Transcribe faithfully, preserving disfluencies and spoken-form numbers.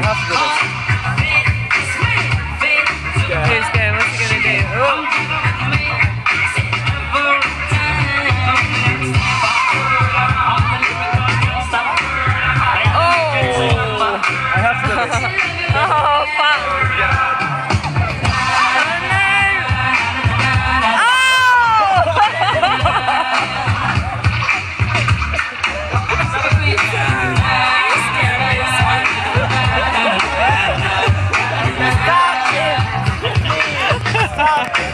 have to do this. Who's good? What's he gonna do? Oh. I have to do this. Oh, fuck. Oh, no!